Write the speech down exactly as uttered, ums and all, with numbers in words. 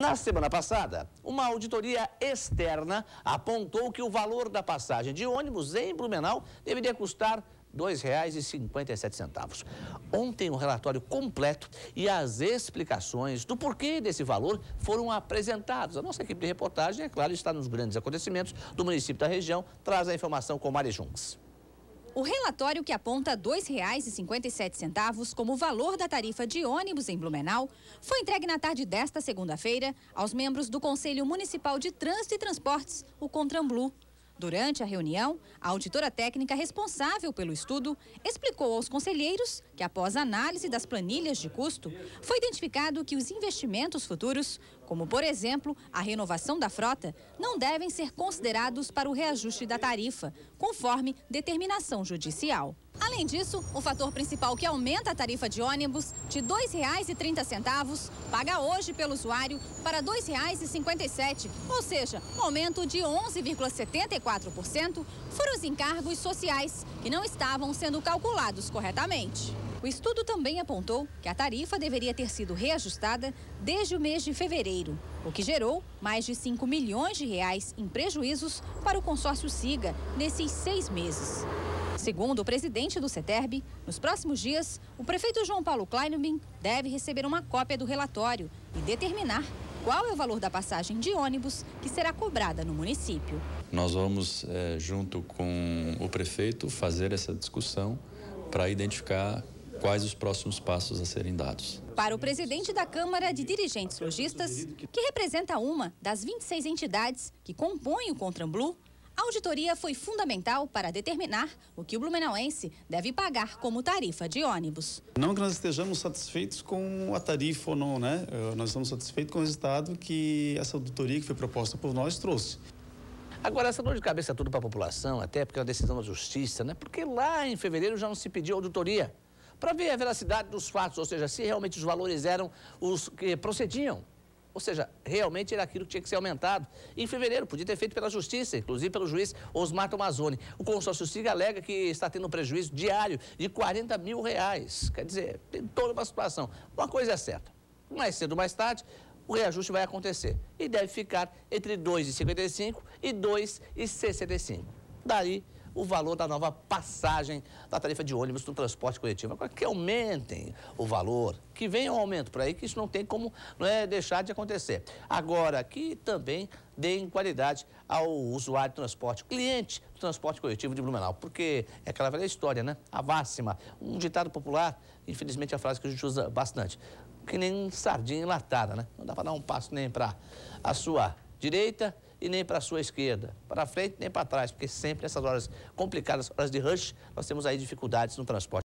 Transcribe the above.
Na semana passada, uma auditoria externa apontou que o valor da passagem de ônibus em Blumenau deveria custar dois reais e cinquenta e sete centavos. Ontem, o relatório completo e as explicações do porquê desse valor foram apresentados. A nossa equipe de reportagem, é claro, está nos grandes acontecimentos do município da região, traz a informação com Mari Junks. O relatório que aponta dois reais e cinquenta e sete centavos como valor da tarifa de ônibus em Blumenau foi entregue na tarde desta segunda-feira aos membros do Conselho Municipal de Trânsito e Transportes, o CONTRANBLU. Durante a reunião, a auditora técnica responsável pelo estudo explicou aos conselheiros que, após a análise das planilhas de custo, foi identificado que os investimentos futuros, como, por exemplo, a renovação da frota, não devem ser considerados para o reajuste da tarifa, conforme determinação judicial. Além disso, o fator principal que aumenta a tarifa de ônibus de dois reais e trinta centavos paga hoje pelo usuário para dois reais e cinquenta e sete centavos, ou seja, um aumento de onze vírgula setenta e quatro por cento foram os encargos sociais, que não estavam sendo calculados corretamente. O estudo também apontou que a tarifa deveria ter sido reajustada desde o mês de fevereiro, o que gerou mais de cinco milhões de reais em prejuízos para o consórcio SIGA nesses seis meses. Segundo o presidente do CETERB, nos próximos dias, o prefeito João Paulo Kleinubin deve receber uma cópia do relatório e determinar qual é o valor da passagem de ônibus que será cobrada no município. Nós vamos, é, junto com o prefeito, fazer essa discussão para identificar quais os próximos passos a serem dados. Para o presidente da Câmara de Dirigentes Lojistas, que representa uma das vinte e seis entidades que compõem o CONTRANBLU, a auditoria foi fundamental para determinar o que o blumenauense deve pagar como tarifa de ônibus. Não que nós estejamos satisfeitos com a tarifa ou não, né? Nós estamos satisfeitos com o resultado que essa auditoria que foi proposta por nós trouxe. Agora, essa dor de cabeça é tudo para a população, até porque é uma decisão da justiça, né? Porque lá em fevereiro já não se pediu auditoria para ver a veracidade dos fatos, ou seja, se realmente os valores eram os que procediam. Ou seja, realmente era aquilo que tinha que ser aumentado. Em fevereiro, podia ter feito pela justiça, inclusive pelo juiz Osmar Tomazoni. O consórcio SIGA alega que está tendo um prejuízo diário de quarenta mil reais. Quer dizer, tem toda uma situação. Uma coisa é certa, mais cedo ou mais tarde, o reajuste vai acontecer. E deve ficar entre dois reais e cinquenta e cinco centavos e dois reais e sessenta e cinco centavos. Daí, o valor da nova passagem da tarifa de ônibus no transporte coletivo. Agora, que aumentem o valor, que venha um aumento por aí, que isso não tem como não é, deixar de acontecer. Agora, que também deem qualidade ao usuário do transporte, cliente do transporte coletivo de Blumenau, porque é aquela velha história, né? A máxima, um ditado popular, infelizmente é a frase que a gente usa bastante, que nem sardinha enlatada, né? Não dá para dar um passo nem para a sua direita e nem para a sua esquerda, para frente nem para trás, porque sempre essas horas complicadas, horas de rush, nós temos aí dificuldades no transporte.